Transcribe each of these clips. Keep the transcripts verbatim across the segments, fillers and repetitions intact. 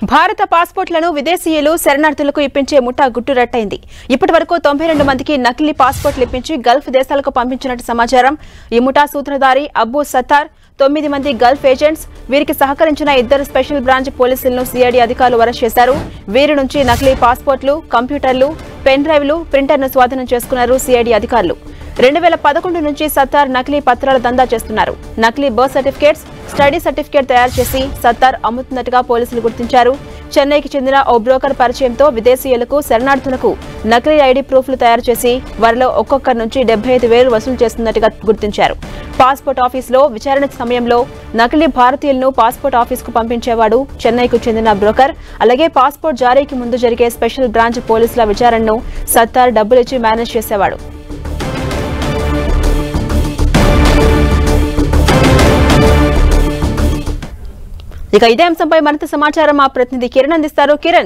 భారత పాస్పోర్ట్లను విదేశీయులు శరణార్థులకు ఇప్పించే ముఠా గుట్టురట్టయింది. ఇప్పటి వరకు తొంభై రెండు మందికి నకిలీ పాస్పోర్ట్లు ఇప్పించి గల్ఫ్ దేశాలకు పంపించినట్టు సమాచారం. ఈ ముఠా సూత్రధారి అబ్బు సత్తార్, తొమ్మిది మంది గల్ఫ్ ఏజెంట్స్, వీరికి సహకరించిన ఇద్దరు స్పెషల్ బ్రాంచ్ పోలీసులను సిఐడి అధికారులు అరెస్ట్ చేశారు. వీరి నుంచి నకిలీ పాస్పోర్ట్లు, కంప్యూటర్లు, పెన్ డ్రైవ్లు, ప్రింటర్ను స్వాధీనం చేసుకున్నారు సిఐడి అధికారులు. రెండు వేల పదకొండు నుంచి సత్తార్ నకిలీ పత్రాల దందా చేస్తున్నారు. నకిలీ బర్త్ సర్టిఫికేట్స్, స్టడీ సర్టిఫికేట్ తయారు చేసి సత్తార్ అమ్ముతున్నట్టుగా పోలీసులు గుర్తించారు. చెన్నైకి చెందిన ఓ బ్రోకర్ పరిచయంతో విదేశీయులకు శరణార్థులకు నకిలీ ఐడీ ప్రూఫ్లు తయారు చేసి వారిలో ఒక్కొక్కరి నుంచి డెబ్బై ఐదు వేలు వసూలు చేస్తున్నట్టుగా గుర్తించారు. పాస్పోర్ట్ ఆఫీసులో విచారణ సమయంలో నకిలీ భారతీయులను పాస్పోర్ట్ ఆఫీసుకు పంపించేవాడు చెన్నైకు చెందిన బ్రోకర్. అలాగే పాస్పోర్ట్ జారీకి ముందు జరిగే స్పెషల్ బ్రాంచ్ పోలీసుల విచారణను సత్తార్ డబ్బులిచ్చి మేనేజ్ చేసేవాడు. ఇక ఇదే అంశంపై మరింత సమాచారం మా ప్రతినిధి కిరణ్ అందిస్తారు. కిరణ్,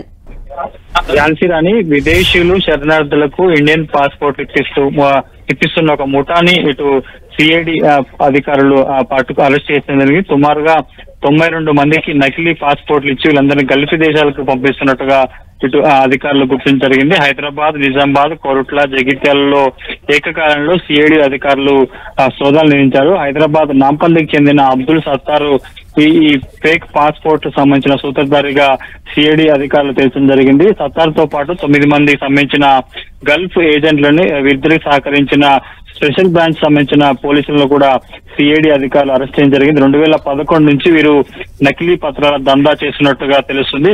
ఝాన్సీ రాణి విదేశీయులు శరణార్థులకు ఇండియన్ పాస్పోర్ట్ ఇప్పిస్తూ ఇప్పిస్తున్న ఒక ముఠాని ఇటు సిఐడి అధికారులు పట్టుకు అరెస్ట్ చేసినందుకు సుమారుగా తొంభై రెండు మందికి నకిలీ పాస్పోర్ట్లు ఇచ్చి వీళ్ళందరినీ గల్ఫ్ దేశాలకు పంపిస్తున్నట్టుగా ఇటు అధికారులు గుర్తించడం జరిగింది. హైదరాబాద్, నిజామాబాద్, కోరుట్ల, జగిత్యాలలో ఏకకాలంలో సిఐడి అధికారులు సోదాలు నిర్వహించారు. హైదరాబాద్ నాంపల్లికి చెందిన అబ్దుల్ సత్తారు ఈ ఫేక్ పాస్పోర్ట్ సంబంధించిన సూత్రధారిగా సిఐడి అధికారులు తెలియడం జరిగింది. సత్తార్ తో పాటు తొమ్మిది మందికి సంబంధించిన గల్ఫ్ ఏజెంట్లని వీరిద్దరికి సహకరించిన స్పెషల్ బ్రాంచ్ సంబంధించిన పోలీసులను కూడా సిఐడి అధికారులు అరెస్ట్ చేయడం జరిగింది. రెండు వేల పదకొండు నుంచి వీరు నకిలీ పత్రాల దందా చేస్తున్నట్టుగా తెలుస్తుంది.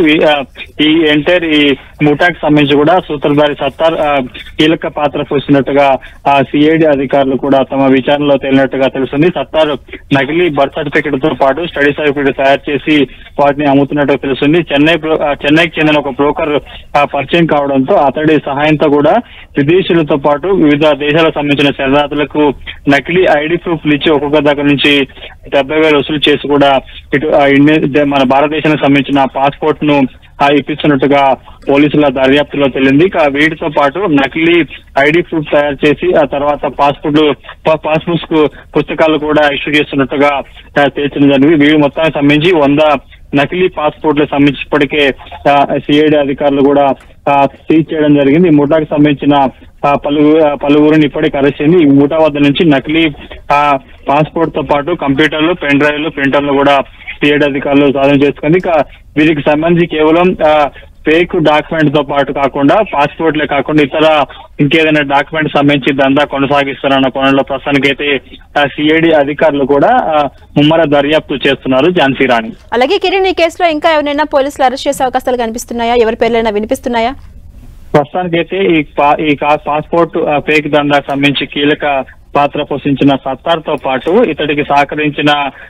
ఈ ఎంటైర్ ఈ ముఠాకి సంబంధించి కూడా సూత్రధారి సత్తార్ కీలక పాత్ర పోసినట్టుగా ఆ సిఐడి అధికారులు కూడా తమ విచారణలో తేలినట్టుగా తెలుస్తుంది. సత్తార్ నకిలీ బర్త్ సర్టిఫికేట్ తో పాటు స్టడీ సర్టిఫికేట్ తయారు చేసి వాటిని అమ్ముతున్నట్టుగా తెలుస్తుంది. చెన్నై చెన్నైకి చెందిన ఒక బ్రోకర్ పరిచయం కావడంతో అతడి సహాయంతో కూడా విదేశీయులతో పాటు వివిధ దేశాలకు సంబంధించిన శరణార్థులకు నకిలీ ఐడి ప్రూఫ్లు ఇచ్చి ఒక్కొక్క దగ్గర నుంచి డెబ్బై వేలు వసూలు చేసి కూడా ఇటు ఇండియన్ మన భారతదేశానికి సంబంధించిన పాస్పోర్ట్ ను ఇప్పిస్తున్నట్టుగా పోలీసుల దర్యాప్తులో తెలిసింది. వీటితో పాటు నకిలీ ఐడి ప్రూఫ్ తయారు చేసి ఆ తర్వాత పాస్పోర్ట్ పాస్పోర్ట్ పుస్తకాలు కూడా ఇష్యూ చేస్తున్నట్టుగా తెలిసిన జరిగింది. వీటి మొత్తానికి సంబంధించి వంద నకిలీ పాస్పోర్ట్లకు సంబంధించి ఇప్పటికే సిఐడి అధికారులు కూడా సీజ్ చేయడం జరిగింది. ఈ ముఠాకు సంబంధించిన పలువురు పలువురిని ఇప్పటికే అరెస్ట్ చేసింది. ఈ ముఠా వద్ద నుంచి నకిలీ పాస్పోర్ట్ తో పాటు కంప్యూటర్లు, పెన్ డ్రైవ్లు, ప్రింటర్లు కూడా సిఐడి అధికారులు సాధన చేసుకుంది. ఇక వీరికి సంబంధించి కేవలం ఫేక్ డాక్యుమెంట్ తో పాటు కాకుండా పాస్పోర్ట్లే కాకుండా ఇతర ఇంకేదైనా డాక్యుమెంట్ సంబంధించి దందా కొనసాగిస్తారన్న కోణంలో ప్రస్తుతానికి అయితే సిఐడి అధికారులు కూడా ముమ్మర దర్యాప్తు చేస్తున్నారు. ఝాన్సీ రాణి, అలాగే కిరణ్, ఈ కేసులో ఇంకా ఎవరైనా పోలీసులు అరెస్ట్ చేసే అవకాశాలు కనిపిస్తున్నాయా? ఎవరి పేర్లైనా వినిపిస్తున్నాయా? ప్రస్తుతానికి అయితే ఈ పాస్పోర్ట్ ఫేక్ దందాకు సంబంధించి కీలక పాత్ర పోషించిన సత్తార్ తో పాటు ఇతడికి సహకరించిన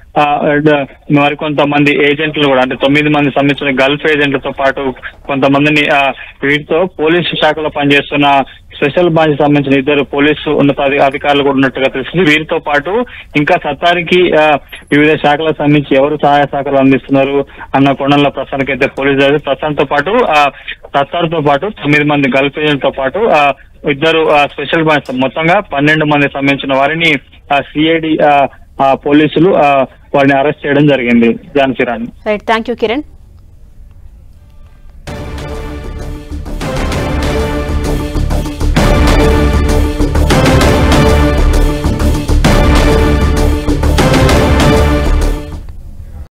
మరికొంతమంది ఏజెంట్లు కూడా అంటే తొమ్మిది మంది సంబంధించిన గల్ఫ్ ఏజెంట్లతో పాటు కొంతమందిని వీటితో పోలీసు శాఖలో పనిచేస్తున్న స్పెషల్ బ్రాంచ్ సంబంధించిన ఇద్దరు పోలీసు ఉన్నత అధికారులు కూడా ఉన్నట్టుగా తెలిసింది. వీరితో పాటు ఇంకా సత్తార్కి వివిధ శాఖలకు సంబంధించి ఎవరు సహాయ శాఖలు అందిస్తున్నారు అన్న కోణంలో ప్రస్తుతానికి అయితే పోలీసు ప్రస్తుతంతో పాటు సత్తార్ తో పాటు తొమ్మిది మంది గల్ఫ్ ఏజెంట్ తో పాటు ఇద్దరు స్పెషల్ బ్రాంచ్ మొత్తంగా పన్నెండు మంది సంబంధించిన వారిని సిఐడి పోలీసులు వారిని అరెస్ట్ చేయడం జరిగింది. Jhansi Rani, right, thank you Kiran.